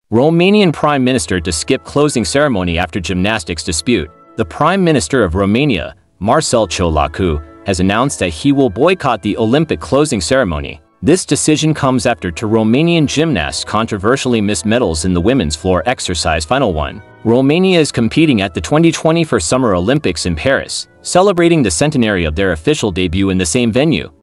Romanian Prime Minister to skip closing ceremony after gymnastics dispute. The Prime Minister of Romania, Marcel Ciolacu, has announced that he will boycott the Olympic closing ceremony. This decision comes after two Romanian gymnasts controversially missed medals in the women's floor exercise final one. Romania is competing at the 2024 Summer Olympics in Paris, celebrating the centenary of their official debut in the same venue.